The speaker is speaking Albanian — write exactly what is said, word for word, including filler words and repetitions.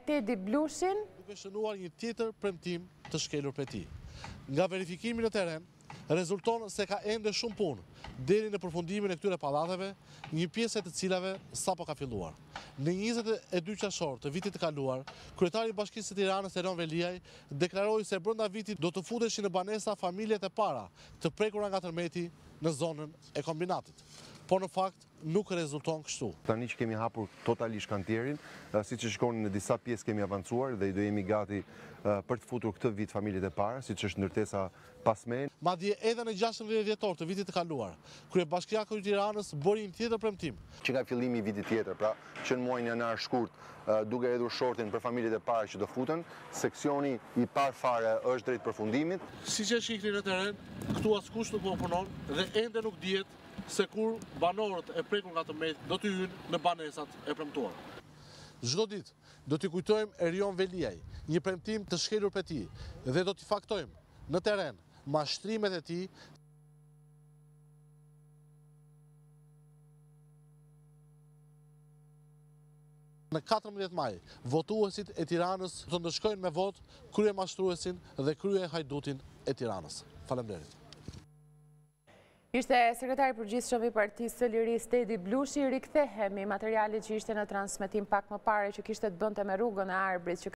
Tedi Blushin. Duke shënuar një tjetër premtim të shkelur prej tij. Nga verifikimi në teren, rezulton se ka ende shumë punë deri në përfundimin e këtyre pallateve, një pjesë e të cilave sapo ka filluar. Në njëzet e dy qershor të vitit të kaluar, kryetari i Bashkisë së Tiranës Eron Veliaj deklaroi se brenda vitit do të futeshin në banesa familjet e para të prekura nga tërmeti në zonën e kombinatit. Por në fakt nuk rezulton kështu. Tani që kemi hapur totalisht kantierin, si që shkoni në disa pjesë kemi avancuar dhe i do jemi gati për të futur këtë vit familjet e para, si që është ndërtesa pasme. Madje edhe në gjashtëdhjetë dhjetor të vitit të kaluar, kryebashkiaku i Tiranës bëri një tjetër premtim. Që nga fillimi i vitit tjetër, pra që në muajin janar shkurt, duke hedhur shortin për familjet e para që do futen, seksioni i parë fare është drejt përfundimit. Siç e shihni në teren, këtu askush nuk po punon dhe ende nuk dihet se kur banorët e prekur nga tërmeti do të hyjnë në banesat e premtuara. Çdo ditë do t'i kujtojmë Erion Veliaj, një premtim të shkelur prej tij, dhe do t'i faktojmë në teren mashtrimet e tij. Në katërmbëdhjetë maj, votuesit e Tiranës do të ndëshkojnë me votë kryemashtruesin dhe kryehajdutin e Tiranës. Faleminderit. Ishte sekretari përgjithshëm i Partisë së Lirisë Tedi Blushi. Rikthehemi materialit që ishte në transmetim pak më parë që kishte të bënte me rrugën e Arbrit që